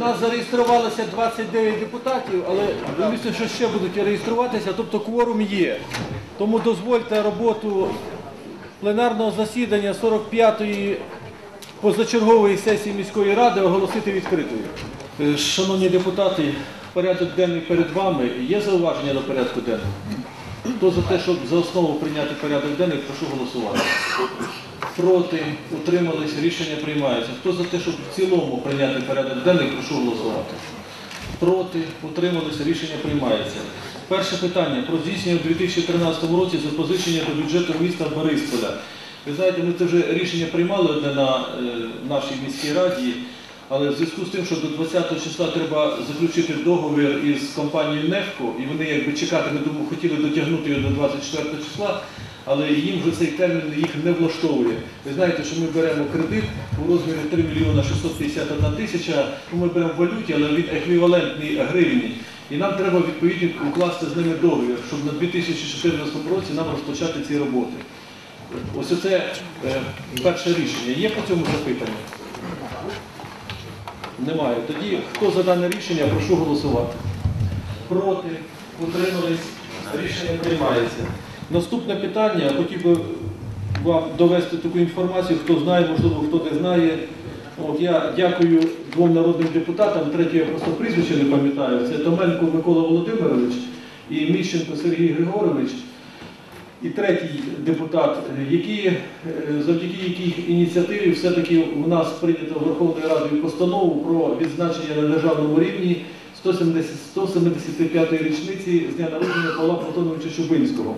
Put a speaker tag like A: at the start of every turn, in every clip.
A: нас зареєструвалося 29 депутатів, але дивлюся, що ще будуть реєструватися, тобто кворум є. Тому дозвольте роботу пленарного засідання 45-ї позачергової сесії міської ради оголосити відкритою. Шановні депутати, порядок денний перед вами. Є зауваження до порядку денного? Хто за те, щоб за основу прийняти порядок денний, прошу голосувати. Проти, утримались, рішення приймається. Хто за те, щоб в цілому прийняти порядок денний, прошу голосувати. Проти, утримались, рішення приймається. Перше питання про здійснення у 2013 році запозичення до бюджету міста Борисполя. Ви знаєте, ми це вже рішення приймали одне на нашій міській раді, але в зв'язку з тим, що до 20 числа треба заключити договір із компанією «Нефко», і вони якби чекати, ми думаю, хотіли дотягнути його до 24 числа, але їм вже цей термін їх не влаштовує. Ви знаєте, що ми беремо кредит у розмірі 3 мільйона 651 тисяча, ми беремо в валюті, але він еквівалентний гривні. І нам треба відповідно укласти з ними договір, щоб на 2014 році нам розпочати ці роботи. Ось це перше рішення. Є по цьому запитання? Немає. Тоді, хто за дане рішення, прошу голосувати. Проти, утримались, рішення приймається. Наступне питання, хотів би вам довести таку інформацію, хто знає, можливо, хто не знає. Я дякую двом народним депутатам, третє я просто прізвище не пам'ятаю, це Томенко Микола Володимирович і Міщенко Сергій Григорович. І третій депутат, завдяки якій ініціативі все-таки у нас прийнято Верховною Радою постанову про відзначення на державному рівні 175-ї річниці з дня народження Павла Платоновича Чубинського.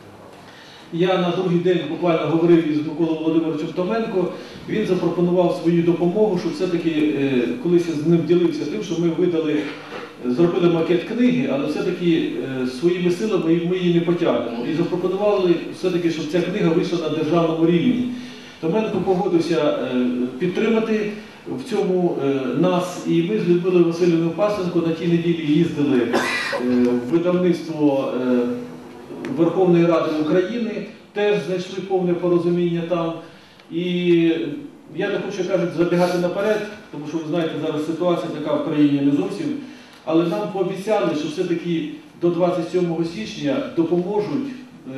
A: Я на другий день буквально говорив із Миколою Володимировичем Томенко, він запропонував свою допомогу, що все-таки колись я з ним ділився тим, що ми зробили макет книги, але все-таки своїми силами ми її не потягнемо. І запропонували все-таки, щоб ця книга вийшла на державному рівні. Томенко погодився підтримати в цьому нас, і ми з Людмилою Васильівною Пасенко на тій неділі їздили в видавництво Верховної Ради України, теж знайшли повне порозуміння там. І я не хочу, кажуть, забігати наперед, тому що ви знаєте, зараз ситуація така в країні не зовсім, але нам пообіцяли, що все-таки до 27 січня допоможуть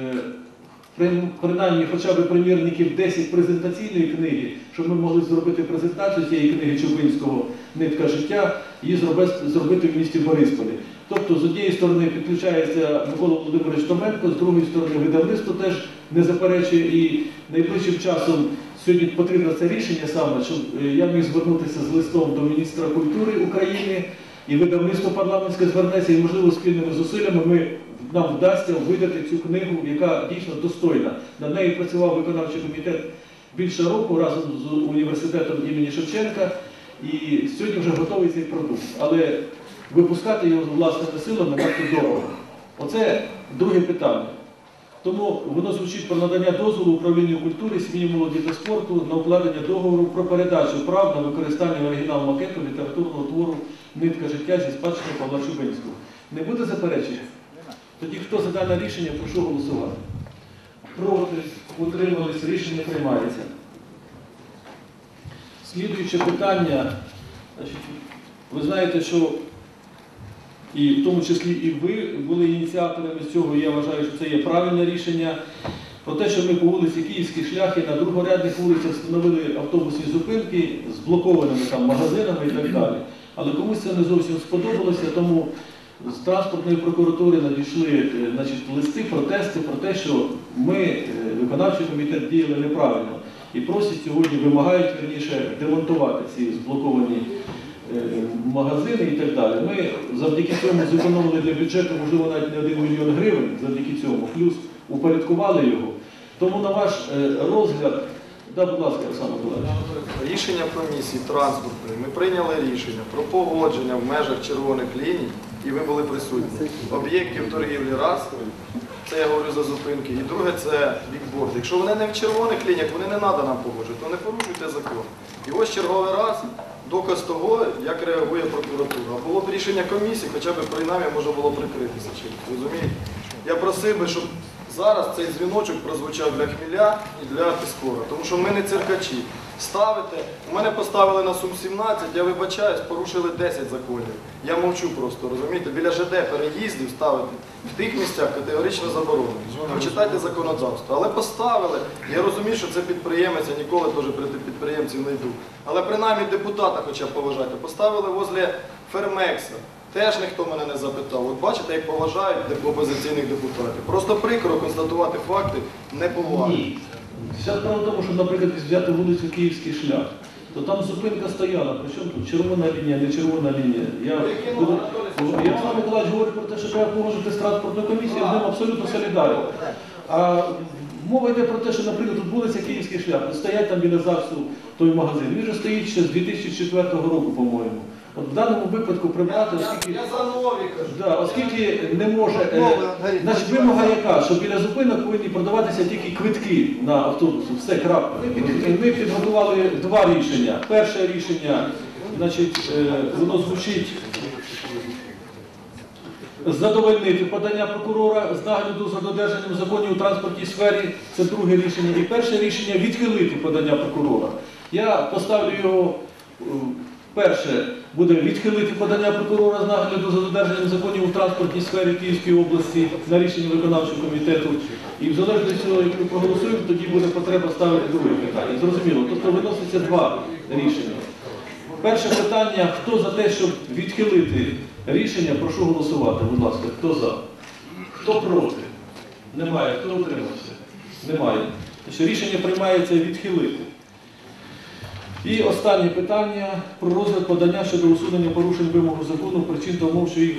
A: принаймні хоча б примірників 10 презентаційної книги, щоб ми могли зробити презентацію цієї книги Чубинського «Нитка життя» і зробити в місті Борисполі. Тобто, з однієї сторони підключається Микола Володимирович Томенко, з другої сторони видавництво теж не заперечує, і найближчим часом сьогодні потрібно це рішення саме, щоб я міг звернутися з листом до міністра культури України, і видавництво парламентське звернеться, і, можливо, спільними зусиллями нам вдасться видати цю книгу, яка дійсно достойна. Над нею працював виконавчий комітет більше року разом з університетом імені Шевченка, і сьогодні вже готовий цей продукт. Але випускати його власними силами надто дорого. Оце друге питання. Тому воно звучить про надання дозволу управлінню культури, сім'ї, молоді та спорту на укладення договору про передачу прав на використання оригіналу макету літературного твору «Нитка життя» зі спадщини Павла Чубинського. Не буде заперечення? Тоді хто за дане рішення, прошу голосувати. Проти, утримались, рішення приймається. Слідуюче питання. Ви знаєте, що і в тому числі і ви були ініціаторами цього, і я вважаю, що це є правильне рішення, про те, що ми по вулиці Київські шляхи на другорядних вулицях встановили автобусні зупинки з блокованими там магазинами і так далі. Але комусь це не зовсім сподобалося, тому з транспортної прокуратури надійшли листи, протести про те, що ми, виконавчий комітет, діяли неправильно. І просять сьогодні, вимагають, верніше, демонтувати ці зблоковані магазини і так далі. Ми завдяки цьому зекономили для бюджету, можливо, навіть не 1 мільйон гривень, завдяки цьому, плюс упорядкували його. Тому на ваш розгляд, будь ласка, Оксана Миколаївна.
B: Рішення комісії транспортної, ми прийняли рішення про погодження в межах червоних ліній, і ви були присутні. Об'єктів торгівлі раз, це я говорю за зупинки, і друге це бікборди. Якщо вони не в червоних лініях, вони не треба нам погоджувати, то не порушуйте закон. І ось черговий раз доказ того, як реагує прокуратура. А було б рішення комісії, хоча б принаймні можна було прикритися чим. Розумієте? Я просив би, щоб зараз цей дзвіночок прозвучав для Хміля і для Піскора, тому що ми не циркачі. Ставите, у мене поставили на Сум-17, я вибачаюсь, порушили 10 законів. Я мовчу просто, розумієте, біля ЖД переїздів ставити в тих місцях категорично заборонено. Почитайте законодавство. Але поставили, я розумію, що це підприємець, я ніколи теж проти підприємців не йду. Але принаймні депутата хоча б поважайте. Поставили возле Фермекса. Теж ніхто мене не запитав. От бачите, як поважають опозиційних депутатів. Просто прикро констатувати факти неповаги.
C: Ні. Вся справа в тому, що, наприклад, взяти вулицю Київський шлях, то там зупинка стояла, причому тут червона лінія, не червона лінія. Ярослав Миколаївич говорить про те, що треба погодити з транспортною комісією, я з ним абсолютно солідарен. А мова йде про те, що, наприклад, тут вулиця Київський шлях, стоять там біля ЗАГСу той магазин, він вже стоїть ще з 2004 року, по-моєму. От в даному випадку прибрати, оскільки,
B: Я за нові кажу.
C: оскільки не може, значить вимога яка, що біля зупинок повинні продаватися тільки квитки на автобуси, все, крапка. Ми підготували два рішення. Перше рішення, значить, воно звучить задовольнити подання прокурора з нагляду за додержанням законів у транспортній сфері, це друге рішення. І перше рішення відхилити подання прокурора. Я поставлю його. Перше буде відхилити подання прокурора з нагляду за додержанням законів у транспортній сфері Київської області на рішення виконавчого комітету. І в залежності від цього, як ми проголосуємо, тоді буде потреба ставити друге питання. Зрозуміло. Тобто виноситься два рішення. Перше питання, хто за те, щоб відхилити рішення, прошу голосувати. Будь ласка, хто за? Хто проти? Немає. Хто утримався? Немає. Тобто рішення приймається відхилити. І останнє питання про розгляд подання щодо усунення порушень вимог закону, причин та умов, що їх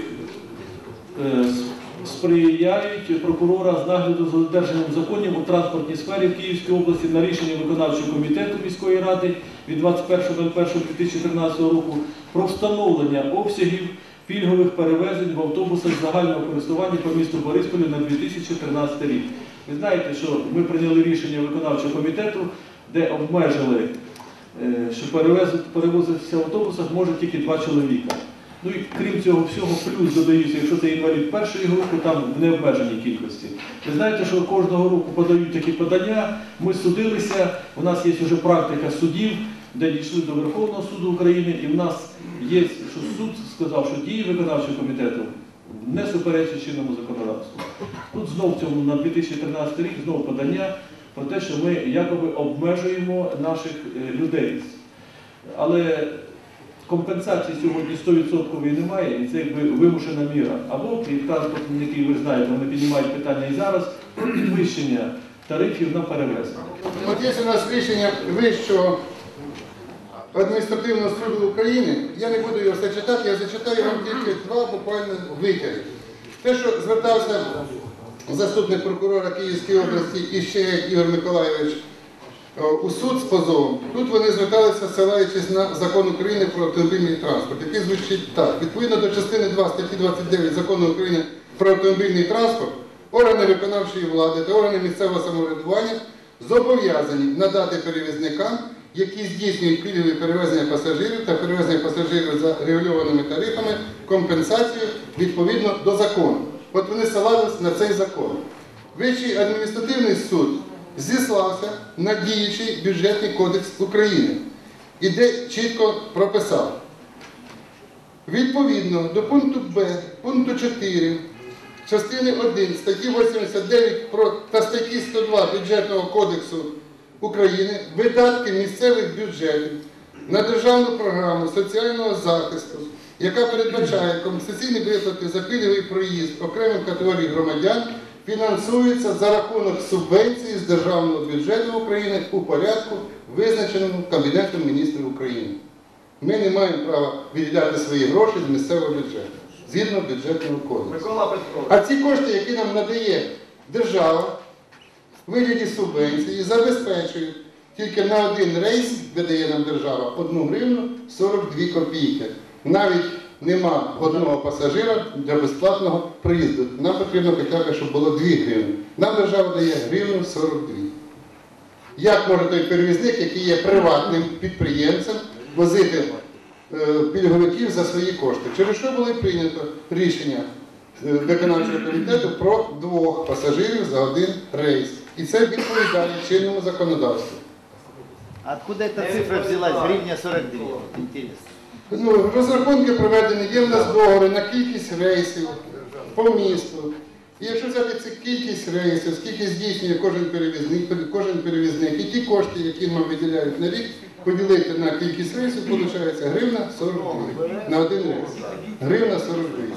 C: сприяють прокурора з нагляду за додержанням законів у транспортній сфері в Київській області на рішення виконавчого комітету міської ради від 21.01.2013 року про встановлення обсягів пільгових перевезень в автобусах загального користування по місту Борисполі на 2013 рік. Ви знаєте, що ми прийняли рішення виконавчого комітету, де обмежили, що перевозитися в автобусах може тільки 2 чоловіка. Ну і крім цього всього, плюс додаються, якщо це інвалід першої групи, там в необмеженій кількості. Ви знаєте, що кожного року подають такі подання, ми судилися, у нас є вже практика судів, де дійшли до Верховного суду України, і в нас є, що суд сказав, що дії виконавчого комітету не суперечать чинному законодавству. Тут знову в цьому на 2013 рік знову подання про те, що ми якоби обмежуємо наших людей. Але компенсації сьогодні 100% немає, і це якби вимушена міра. Або і транспортники, ви знаєте, вони піднімають питання і зараз про підвищення тарифів на перевезення.
D: От є у нас рішення Вищого адміністративного суду України. Я не буду його все читати, я зачитаю вам тільки два буквально витяги. Те, що звертався заступник прокурора Київської області і ще Ігор Миколайович у суд з позовом, тут вони зверталися, ссилаючись на Закон України про автомобільний транспорт, який звучить так. Відповідно до частини 2 статті 29 Закону України про автомобільний транспорт, органи виконавчої влади та органи місцевого самоврядування зобов'язані надати перевізникам, які здійснюють пільгові перевезення пасажирів та перевезення пасажирів за регульованими тарифами, компенсацію відповідно до закону. От вони ссилались на цей закон. Вищий адміністративний суд зіслався на діючий бюджетний кодекс України, і де чітко прописав: відповідно до пункту Б, пункту 4, частини 1 статті 89 та статті 102 Бюджетного кодексу України видатки місцевих бюджетів на державну програму соціального захисту, яка передбачає компенсаційні виплати за пільговий проїзд окремим категоріям громадян, фінансується за рахунок субвенції з державного бюджету України у порядку, визначеному Кабінетом міністрів України. Ми не маємо права виділяти свої гроші з місцевого бюджету, згідно бюджетного кодексу.
B: Микола Петрович.
D: А ці кошти, які нам надає держава в вигляді субвенції, забезпечують тільки на один рейс, видає нам держава, 1 гривну 42 копійки. Навіть нема одного пасажира для безплатного проїзду. Нам потрібно хоча б, щоб було 2 гривні. Нам держава дає гривну 42. Як може той перевізник, який є приватним підприємцем, возити пільговиків за свої кошти? Через що було прийнято рішення виконавчого комітету про 2 пасажирів за один рейс. І це відповідає чинному законодавству.
E: Откуда эта цифра взялась? Гривня 49. Интересно.
D: Ну, розрахунки проведені, є в нас договори на кількість рейсів по місту. І якщо взяти цю кількість рейсів, скільки здійснює кожен перевізник, і ті кошти, які нам виділяють на рік, поділити на кількість рейсів, виходить гривна 40 гривень. На один рейс. Гривна 40 гривень.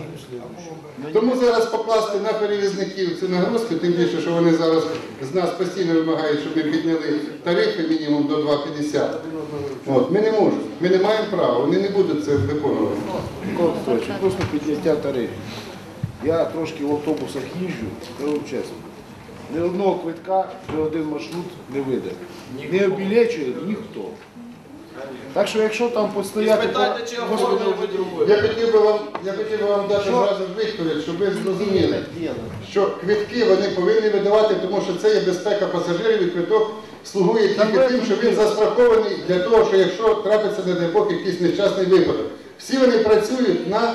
D: Тому зараз покласти на перевізників цю нагрузку, тим більше, що вони зараз з нас постійно вимагають, щоб ми підняли тарифи мінімум до 2,50. От, ми не можемо, ми не маємо права, вони не будуть це виконувати.
F: Просто підняття тарифів. Я трошки в автобусах їжджу, я вам чесно. Ні одного квитка, ні один маршрут не видає. Не обілечує ніхто. Так що якщо там постояти...
B: Спитайте, чи оформили ви другу.
D: Я хотів би вам дати зразу відповідь, щоб ви зрозуміли, що квитки вони повинні видавати, тому що це є безпека пасажирів, і квиток слугує тільки тим, що він застрахований для того, що якщо трапиться, не дай Бог, якийсь нещасний випадок. Всі вони працюють на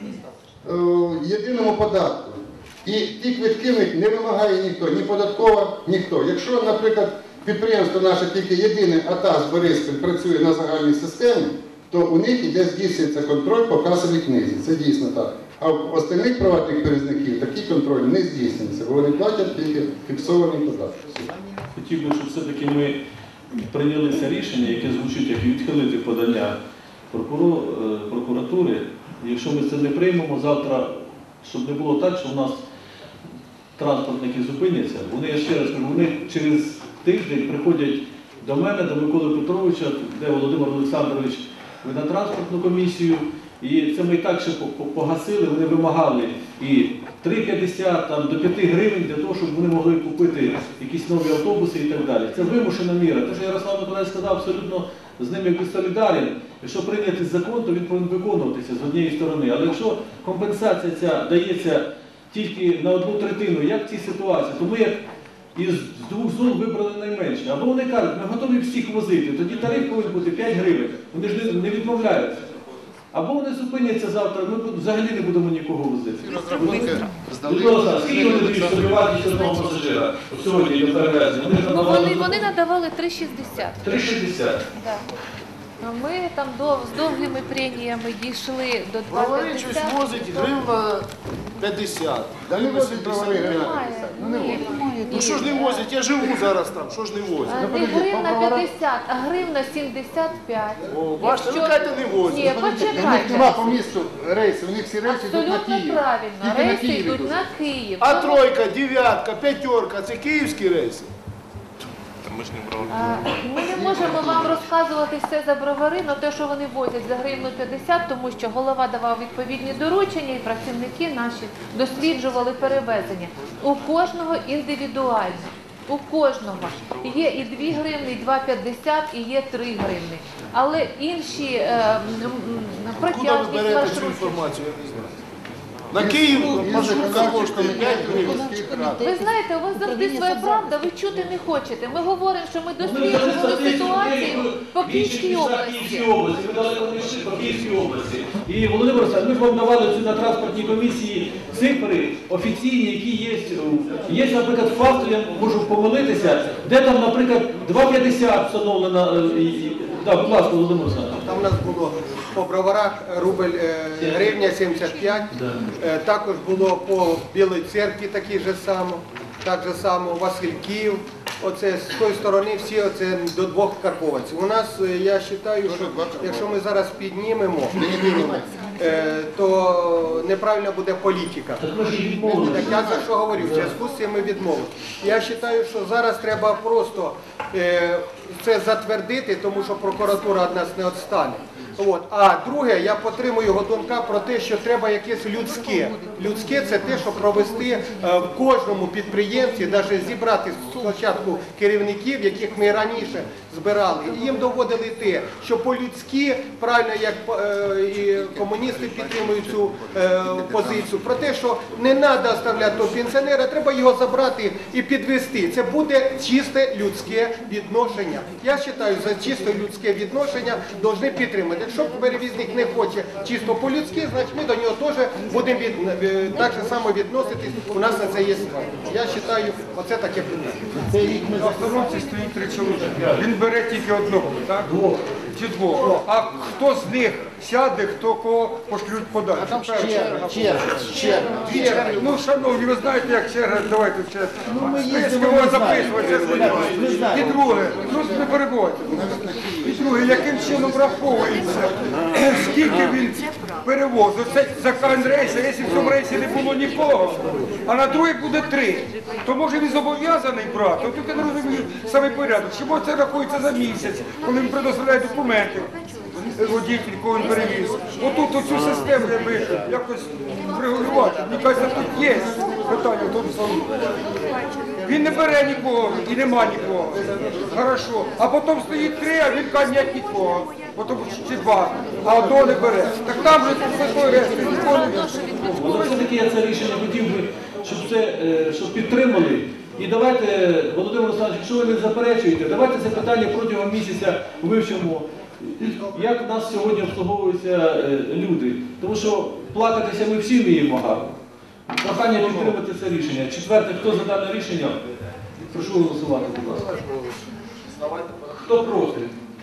D: єдиному податку. І ті квитки в них не вимагає ніхто, ні податкова, ніхто. Якщо, наприклад, підприємство наше тільки єдине АТАС Бориспіль працює на загальній системі, то у них іде здійснюється контроль по касовій книзі. Це дійсно так. А в остальних приватних перевізників такий контроль не здійснюється, бо вони платять тільки фіксований податок.
C: Хотів би, щоб все-таки ми прийняли це рішення, яке звучить як відхилити подання прокуратури. І якщо ми це не приймемо завтра, щоб не було так, що в нас транспортники зупиняться, вони, я ще раз кажу, вони через тиждень приходять до мене, до Миколи Петровича, де Володимир Олександрович, ви на транспортну комісію, і це ми і так ще погасили, вони вимагали і 3,50 там, до 5 гривень для того, щоб вони могли купити якісь нові автобуси і так далі. Це вимушена міра. Те, що Ярослав Миколаївич сказав, абсолютно з ним якби солідарен. Якщо прийняти закон, то він повинен виконуватися з однієї сторони. Але якщо компенсація ця дається тільки на 1/3, як в цій ситуації, то ми як із 2 зон вибрали найменше. Або вони кажуть, ми готові всіх возити, тоді тариф повинен бути 5 гривень. Вони ж не відмовляються. Або вони зупиняться завтра, ми взагалі не будемо нікого возити. Скільки вони дають собівартість одного пасажира сьогодні до перевезення?
G: Вони надавали 3,60.
C: 3,60.
G: Да. Ми там з довгими преміями дійшли до 2,50.
F: Бровари щось возить гривна 50. Далі
D: Не
F: на
D: возять бровари
F: 75.
G: Ні.
F: Ну що ж не возять? Я живу зараз там, що ж не возять?
G: Не гривна 50, а гривна 75.
F: О, бачите, ви кажете, не возять.
G: Ні,
D: У них нема
G: почекайте.
D: по місту рейсів, у них всі рейси йдуть на
G: Абсолютно
D: Київ.
G: правильно.
D: Тільки на
G: Рейси
D: Київ
G: йдуть
D: йдуть.
G: на Київ.
F: А тройка, дев'ятка, п'ятерка – це київські рейси?
G: Ми не можемо вам розказувати все за бровари, але те, що вони возять за гривну 50, тому що голова давав відповідні доручення і працівники наші досліджували перевезення. У кожного індивідуально. У кожного. Є і 2 гривні, і 2,50, і є 3 гривні. Але інші
F: Куди ви
G: протяжність
F: берете цю
G: маршрутів.
F: інформацію, я не знаю. На Київ маршрутка коштує 5 гривень.
G: Ви знаєте, у вас завжди своя правда, ви чути не хочете. Ми говоримо, що ми досліджували ситуацію по Київській області.
C: Ми далеко не йшли по Київській області. І, Володимир Олександрович, ми ж вам давали на транспортній комісії цифри офіційні, які є. Є, наприклад, факт, я можу помилитися, де там, наприклад, 2,50 встановлено. Так, будь ласка, Володимир Олександрович.
H: Там у нас було по броварах рубль гривня 75, також було по Білій церкві так же само Васильків, оце з тої сторони всі оце до 2 карбованців. У нас, я вважаю, що якщо ми зараз піднімемо, то неправильно буде політика. Так я за що говорю, в зв'язку з цим ми відмовили. Я вважаю, що зараз треба просто це затвердити, тому що прокуратура від нас не відстане. От. А друге, я підтримую Годунка про те, що треба якесь людське. Людське – це те, що провести в кожному підприємстві, навіть зібрати спочатку керівників, яких ми раніше збирали, і їм доводили те, що по-людськи, правильно, як і комуністи підтримують цю позицію, про те, що не треба оставляти того пенсіонера, треба його забрати і підвести. Це буде чисте людське відношення. Я вважаю, за чисто людське відношення повинні підтримати. Якщо перевізник не хоче чисто по-людськи, значить ми до нього теж будемо так само відноситись. У нас на це є справа. Я вважаю, оце таке питання.
I: На остановці стоїть 3 чоловіка. Він бере тільки одного, так? Чи двох. А хто з них сяде, хто кого пошлють подалі?
E: Там черга.
I: Ну, шановні, ви знаєте, як черга, давайте в черзі.
E: ми їздимо,
I: Списки
E: ми
I: можна
E: знаємо.
I: записувати.
E: Ми знаємо.
I: І друге, ну не перебувайте. І друге, яким чином враховується, скільки він перевозив. Це за кожен рейс, а якщо в цьому рейсі не було нікого, а на другий буде 3, то може він зобов'язаний брати. От тільки не розумію саме порядок. Чому це рахується за місяць, коли він предоставляє документи, водій, кого він перевіз. Отут оцю систему якось врегулювати. Мені кажеться, тут є питання в тому самому. Він не бере нікого і нема нікого. Хорошо. А потім стоїть 3, а він каже, ні, нікого. Потім чи 2, а одного не бере. Так там же такий реєстр нікого не бере.
C: Але все-таки я це рішення хотів би, щоб підтримали. І давайте, Володимир Олександрович, якщо ви не заперечуєте, давайте це питання протягом місяця вивчимо, як в нас сьогодні обслуговуються люди. Тому що плакатися ми всі вміємо гарно. Прохання підтримати це рішення. Четверте, хто за дане рішення? Прошу голосувати, будь ласка. Хто проти?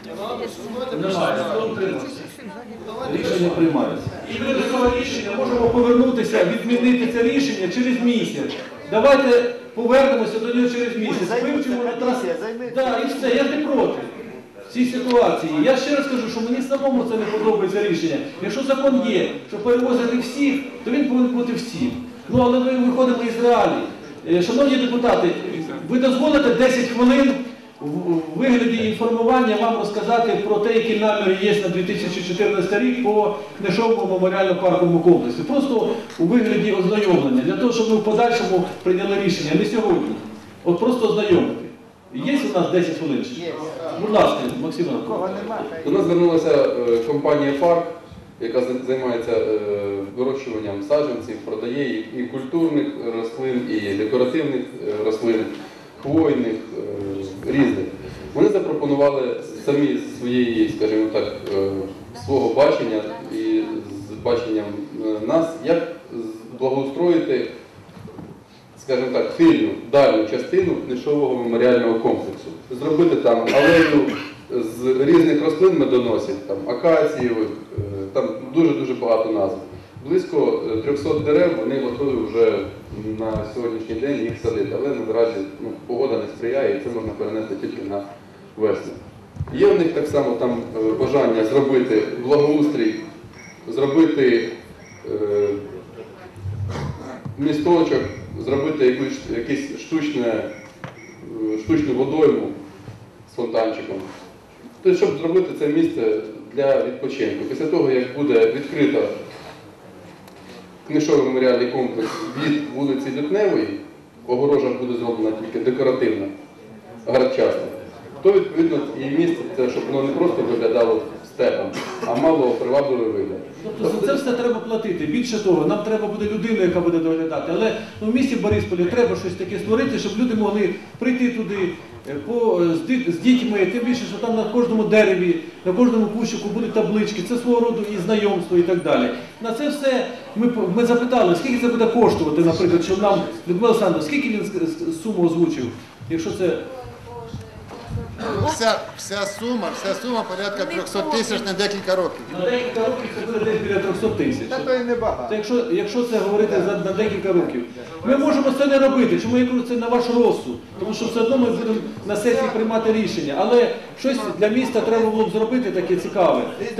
C: Немає. Хто утримався? Рішення приймається. І ми до цього рішення можемо повернутися, відмінити це рішення через місяць. Давайте повернемося до нього через місяць. Вивчимо на трасі. Так, і все, я не проти. В цій ситуації. Я ще раз кажу, що мені самому це не подобається рішення. Якщо закон є, що перевозити всіх, то він повинен бути всім. Ну, але ми виходимо із реалій. Шановні депутати, ви дозволите 10 хвилин у вигляді інформування вам розказати про те, які наміри є на 2014 рік по Книжовому меморіально-парковому комплексі. Просто у вигляді ознайомлення, для того, щоб ми в подальшому прийняли рішення, не сьогодні. От просто ознайомити. Є у нас 10 хвилин? Будь ласка, Максим Іванович.
J: До нас звернулася компанія «Парк», яка займається вирощуванням саджанців, продає і культурних рослин, і декоративних рослин, хвойних, різних. Вони запропонували самі своєї, скажімо так, свого бачення і з баченням нас, як благоустроїти, скажімо так, тильну, дальню частину Книжового меморіального комплексу. Зробити там алею з різних рослин медоносів, там акацієвих, там дуже-дуже багато назв. Близько 300 дерев, вони готові вже на сьогоднішній день їх садити, але наразі погода не сприяє і це можна перенести тільки на весну. Є в них так само там бажання зробити благоустрій, зробити місточок, зробити якусь штучну водойму з фонтанчиком. Тобто, щоб зробити це місце для відпочинку. Після того, як буде відкрито Книжовий меморіальний комплекс від вулиці Лютневої, огорожа буде зроблена тільки декоративна, гарчасна, то відповідно і місце, це, щоб воно не просто виглядало степом, а мало привабливий вигляд.
C: Тобто за це все треба платити. Більше того, нам треба буде людина, яка буде доглядати. Але в місті Борисполі треба щось таке створити, щоб люди могли прийти туди з дітьми, тим більше, що там на кожному дереві, на кожному кущику будуть таблички, це свого роду і знайомство і так далі. На це все ми запитали, скільки це буде коштувати, наприклад, щоб нам, Людмила Олександровна, скільки він суму озвучив, якщо це...
D: Вся сума порядка 300 тисяч на декілька років.
C: На декілька років це буде десь біля 300 тисяч.
H: Та то і небагато.
C: Якщо це говорити на декілька років. Ми можемо це не робити. Чому я кажу, це на ваш розсуд? Тому що все одно ми будемо на сесії приймати рішення. Але щось для міста треба було б зробити таке цікаве.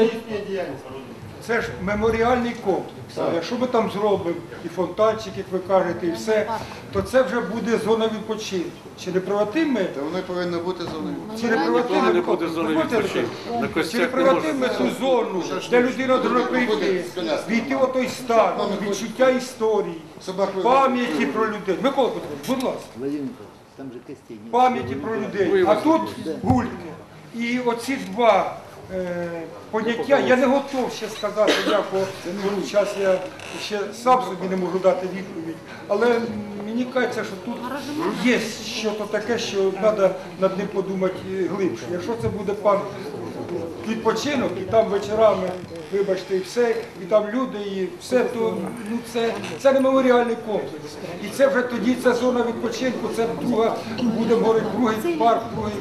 I: Це ж меморіальний комплекс. А якщо ми там зробимо і фонтанчик, як ви кажете, і все, то це вже буде зона відпочинку. Чи не приватимо ми?
D: Та воно повинно бути зоною.
I: Чи не приватимо ми? Чи не приватимо ми ту зону, де людина може прийти, війти в той стан, відчуття історії, пам'яті про людей. Микола Петрович, будь ласка.
E: Там же костей нет.
I: Пам'яті про людей. А тут гульки. І оці два поняття, я не готов ще сказати, як зараз я ще сам собі не можу дати відповідь, але мені кажеться, що тут є щось таке, що треба над ним подумати глибше. Якщо це буде парк відпочинок, і там вечорами, вибачте, і все, і там люди, і все, то ну, це не меморіальний комплекс. І це вже тоді ця зона відпочинку, це друга, будемо говорити, другий парк, другий.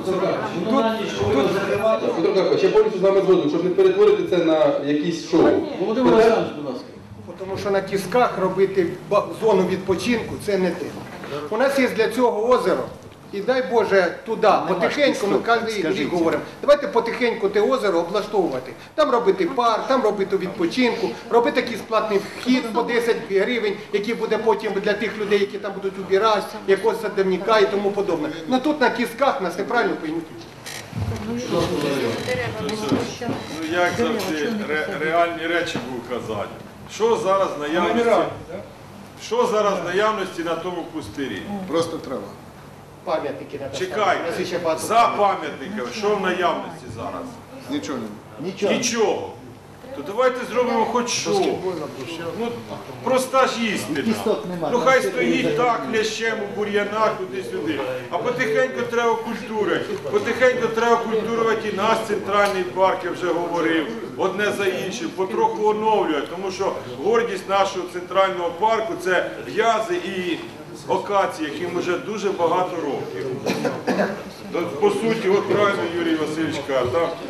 J: Петро Карпович, я повністю з вами згоден, щоб не перетворити це на якісь шоу.
C: Володимир Олександрович, будь ласка.
H: Тому що на Тисках робити зону відпочинку – це не те. У нас є для цього озеро. І дай Боже туди, потихеньку, ми кожен рік говоримо, давайте потихеньку те озеро облаштовувати. Там робити парк, там робити відпочинку, робити якийсь платний вхід по 10 гривень, який буде потім для тих людей, які там будуть убирати, якогось садівника і тому подобне. Ну тут на Тисках нас неправильно поймуть.
K: Ну як завжди, реальні речі буду казати. Що зараз наявності на тому пустирі?
D: Просто трава.
H: Пам'ятники треба
K: Чекайте, за пам'ятниками, що в наявності зараз?
D: Нічого не.
K: Нічого. То давайте зробимо хоч що. Ну, проста ж істина. Ну хай стоїть так, лящем у бур'янах, туди-сюди. А потихеньку треба культури. Потихеньку треба культурувати і наш центральний парк, я вже говорив, одне за іншим, потроху оновлювати, тому що гордість нашого центрального парку – це в'язи і акації, яким вже дуже багато років. По суті, от правильно Юрій Васильович каже,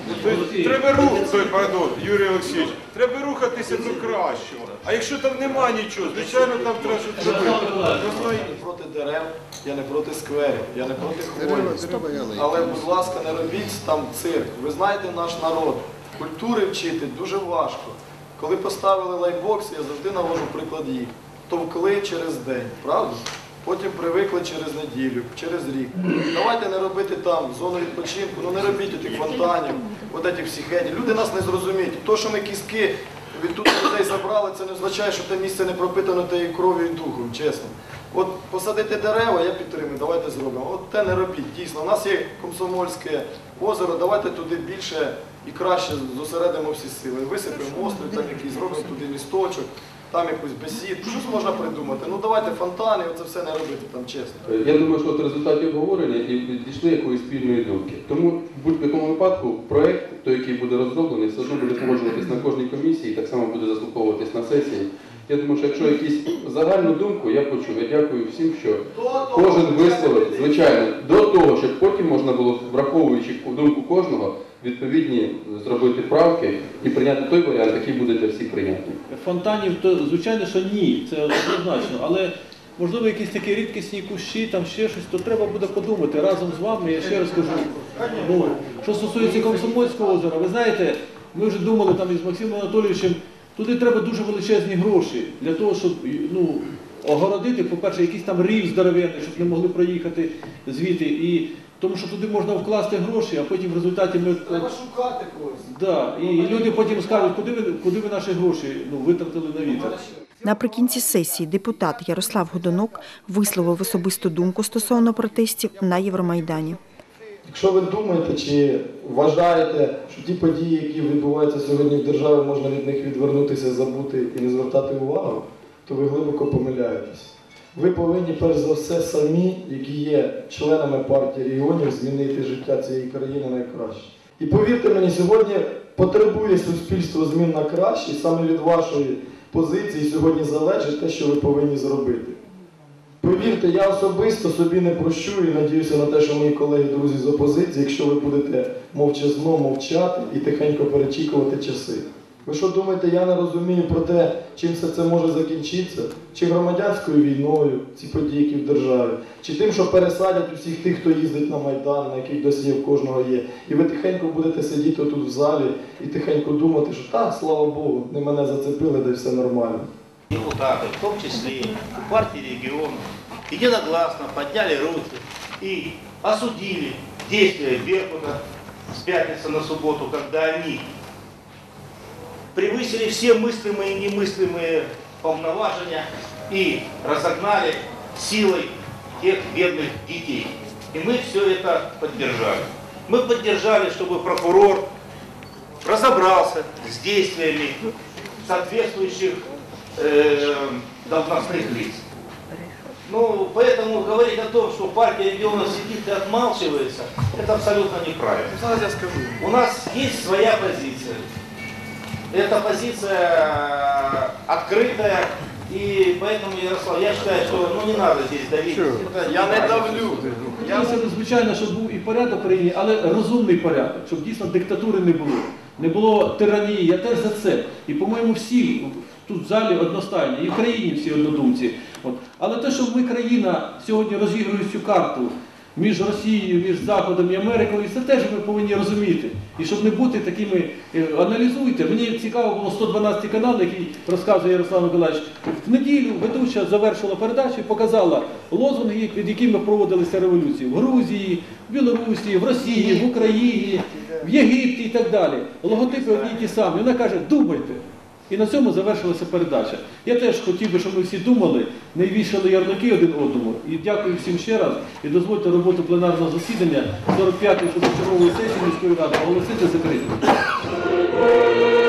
K: Юрій Олексійович, треба рухатися до кращого. А якщо там нема нічого, звичайно, там треба щось робити.
B: Я не проти дерев, я не проти скверів, я не проти хвойних. Але, будь ласка, не робіть там цирк. Ви знаєте наш народ, культури вчити дуже важко. Коли поставили лайтбокс, я завжди навожу приклад їх. Товкли через день, правда? Потім привикли через неділю, через рік. Давайте не робити там зону відпочинку, ну не робіть тих фонтанів, от цих всіх генів. Люди нас не зрозуміють. То, що ми кістки від тут людей забрали, це не означає, що те місце не пропитано тією кров'ю і духом, чесно. От посадити дерева, я підтримую, давайте зробимо. От те не робіть, дійсно. У нас є Комсомольське озеро, давайте туди більше і краще зосередимо всі сили. Висипемо острів, так який зробимо туди місточок. Там якусь бесіду, щось можна придумати. Ну давайте фонтани, оце все не робити там, чесно.
J: Я думаю, що от в результаті обговорення і дійшли якоїсь спільної думки. Тому в будь-якому випадку проєкт, той, який буде розроблений, все одно буде погоджуватись на кожній комісії, так само буде заслуховуватись на сесії. Я думаю, що якщо якісь загальну думку, я почув. Я дякую всім, що кожен висловив, звичайно, до того, щоб потім можна було, враховуючи думку кожного, відповідні зробити правки і прийняти той варіант, який буде для всіх прийнятний.
C: Фонтанів, то звичайно, що ні, це однозначно, але можливо якісь такі рідкісні кущі, там ще щось, то треба буде подумати разом з вами, я ще раз кажу. Ну, що стосується Комсомольського озера, ви знаєте, ми вже думали там із Максимом Анатолійовичем, туди треба дуже величезні гроші для того, щоб огородити, по-перше, якийсь там рів здоровенний, щоб не могли проїхати звідти. І тому що туди можна вкласти гроші, а потім в результаті ми...
B: Треба шукати когось.
C: Да, і люди потім скажуть, куди ви наші гроші витратили на вітер.
L: Наприкінці сесії депутат Ярослав Годонок висловив особисту думку стосовно протестів на Євромайдані.
B: Якщо ви думаєте чи вважаєте, що ті події, які відбуваються сьогодні в державі, можна від них відвернутися, забути і не звертати увагу, то ви глибоко помиляєтесь. Ви повинні, перш за все, самі, які є членами партії регіонів, змінити життя цієї країни на краще. І повірте мені, сьогодні потребує суспільство змін на краще, і саме від вашої позиції сьогодні залежить те, що ви повинні зробити. Повірте, я особисто собі не прощу і надіюся на те, що мої колеги-друзі з опозиції, якщо ви будете мовчазно мовчати і тихенько перечікувати часи. Ви що думаєте, я не розумію про те, чим все це може закінчитися? Чи громадянською війною, ці події, які в державі, чи тим, що пересадять усіх тих, хто їздить на Майдан, на яких досі в кожного є. І ви тихенько будете сидіти тут в залі і тихенько думати, що так, слава Богу, не мене зацепили, де все нормально.
E: Депутаты, в том числе и партии регионов, единогласно подняли руки и осудили действия Беркута с пятницы на субботу, когда они превысили все мыслимые и немыслимые полноважения и разогнали силой тех бедных детей. И мы все это поддержали. Мы поддержали, чтобы прокурор разобрался с действиями соответствующих должностных лиц. Ну, поэтому говорить о том, что партия регионов сидит и отмалчивается, это абсолютно неправильно. У нас есть своя позиция. Эта позиция открытая, и поэтому, Ярослав, я считаю, что не надо здесь давить.
B: Я не давлю.
C: Звичайно, щоб був і порядок в країні, але розумний порядок, щоб дійсно диктатури не було. Не було тиранії, я теж за це. І, по-моєму, всі тут в залі одностайні, і в країні всі однодумці. Але те, що ми країна сьогодні розігрує цю карту між Росією, між Заходом і Америкою, це теж ми повинні розуміти. І щоб не бути такими, аналізуйте. Мені цікаво було 112 канал, який розказує Ярослав Миколаївич. В неділю ведуча завершила передачу і показала лозунги, під якими проводилися революції в Грузії, в Білорусі, в Росії, в Україні, в Єгипті і так далі. Логотипи одні й ті самі. Вона каже, думайте. І на цьому завершилася передача. Я теж хотів би, щоб ми всі думали, не вішали ярлики один одному. І дякую всім ще раз. І дозвольте роботу пленарного засідання 45-ї позачергової сесії міської ради оголосити закритою.